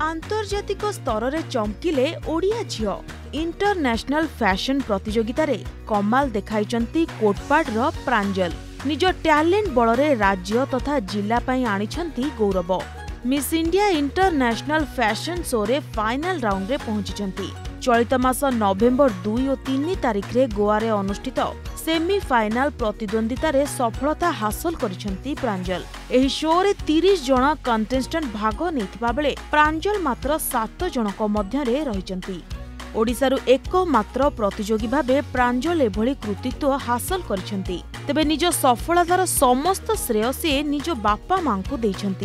आंतर्जातिक स्तर रे चमकिले ओडिया झियो इंटरनेशनल फैशन प्रतियोगिता रे कमाल देखाइचंती कोटपाड़ रो प्रांजल निज टैलेंट बलरे राज्य तथा जिला पई आनिछंती गौरव। Miss India international fashion show रे फाइनल राउंड रे पहुंचीचंती। चलित मास नवेम्बर 2 और 3 तारिख रे गोवा रे अनुष्ठित सेमीफाइनाल प्रतिद्वंदिता रे सफलता हासिल करिसंती प्रांजल। एही शो रे 30 जण कंटेस्टेंट भाग नेथिबा बेले प्रांजल मात्र 7 जनक मध्य रे रहिसंती। ओडिसारु एकमात्र प्रतियोगी भाबे प्रांजल एभली कृतित्व हासिल करिसंती। तेबे निज सफलतार समस्त श्रेय से निज बापा मां को दैछंती।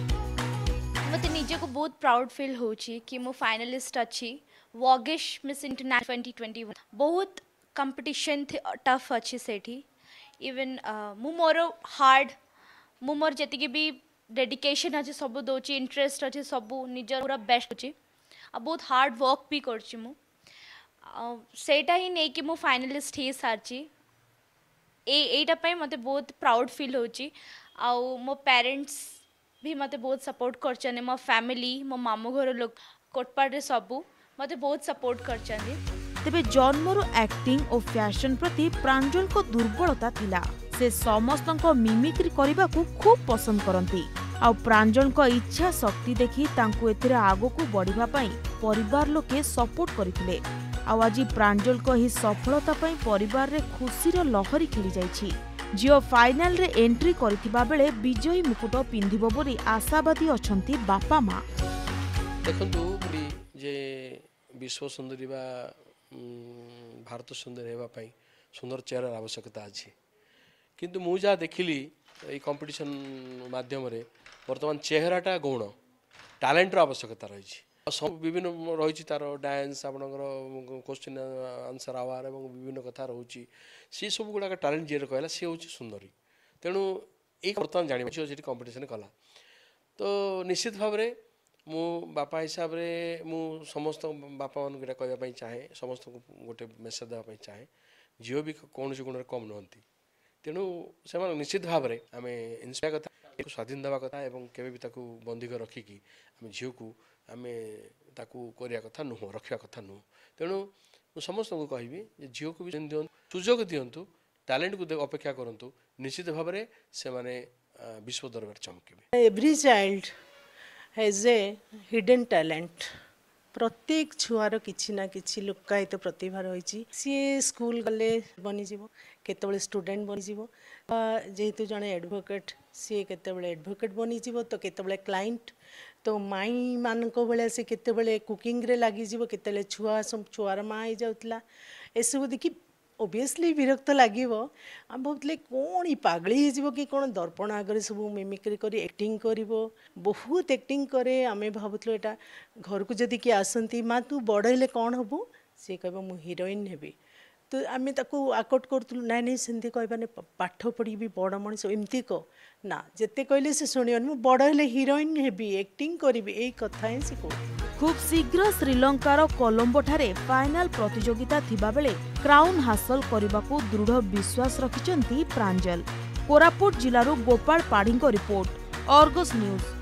मते निजे को बहुत प्राउड फील होची कि मो फाइनलिस्ट अछि वॉगिश मिस इंटरनेशनल 2021। बहुत कंपटीशन टफ अच्छी सेठी इवन मु मोर हार्ड मु मोर जति भी डेडिकेशन अच्छे सब दोची इंटरेस्ट अच्छे सब निज पूरा बेस्ट अच्छी आ बहुत हार्ड वर्क भी करची मु सेटा ही नहीं कि मु फाइनलिस्ट ही सारची एटा पई मते बहुत प्राउड फील होची। आ मो पेरेंट्स भी मते बहुत सपोर्ट करचने मो फैमिली मो मामू घर लोग कोटपाड़ रे सबू मते बहुत सपोर्ट करचने। तेबे जन्मरु एक्टिंग और फैशन प्रति प्रांजल को दुर्बलता थिला। से समस्तंको मिमिक्री करबा को खूब पसंद करंती। आ प्रांजल को इच्छा शक्ति देखि तांकु एथिरे आगो को बढ़िबा पई परिवार लोके सपोर्ट करिथिले। आ आज प्रांजल को ही सफलता पई परिवार रे खुशीर लहरी खेली जाईछि। जियो फाइनल रे एंट्री करिथिबा बेले विजयी मुकुट पिंधिबो बोली आशावादी अछंती बापा मां। देखंतु जे विश्व सुंदरी बा भारत सुंदर होगापी सुंदर चेहरार आवश्यकता अच्छी किंतु मु जहाँ देखिली ये कंपटीशन माध्यम बर्तमान चेहराटा गौण टैलेंटर आवश्यकता रही सब विभिन्न रही तार डांस आपणकर क्वेश्चन आंसर आवार और विभिन्न कथा रोचे सी सब गुड़ाक टैलेंट जी कहला सी हूँ सुंदरी तेणु ये बर्तमान जानी कंपटीशन कला तो निश्चित भाव में मु बापा हिसाब रे मु समस्त बापा मान कहवाई चाहे समस्त गोटे मेसेज देवाई चाहे झील भी कौन गुण कम नुहति तेणु से निश्चित भाव में आम इंस्पायर कथा स्वाधीन देवा कथा और केवे बंदी रखिकी आम झील को आम करने कथा नुह रखा कथा नुह तेणु समस्त को कहि झील को भी दिं सुजोग दिंतु टैलेंट को अपेक्षा करूँ निश्चित भाव में से विश्व दरबार चमके। Every child has a hidden talent प्रत्येक छुआर किछि ना किछि लुकायित प्रतिभा रही सी स्कूल गले बनीज केतबले स्टूडेंट बनीज जेहेतु जड़े एडवोकेट सी केतबले एडवोकेट बनीज तो केतबले क्लाइंट तो माई मान भाया सी केतबले कुकिंग रे लगी केतबले छुआ सब छुआर माँ हो जाउतला एसबू देखि ओबियसली विरक्त लगे आम भावुले कौन ही पागली हो कि कौन दर्पण आगे सब मिमिक्री कर एक्टिंग कर बहुत एक्टिंग करे आम भावुलु यहाँ घर को जदि किए आसती माँ तू बड़ हेले कौन हबू सी कह मु हिरोइन हेबी तो आम ताको आकट करूँ ना नहीं सेमती कहबाने पाठ पढ़ी बड़ मनीष एमती कह ना जिते कहले से शुणन मु बड़ हेले हिरोइन हेबी एक्टिंग करी यही कथा ही सी कह। खूब शीघ्र श्रीलंकार कोलंबो ठारे फाइनल प्रतियोगिता थिबा बेले क्राउन हासिल करबाकू दृढ़ विश्वास रखिचंती प्रांजल। कोरापुट जिलारू Gopal Padhi report, Argus news.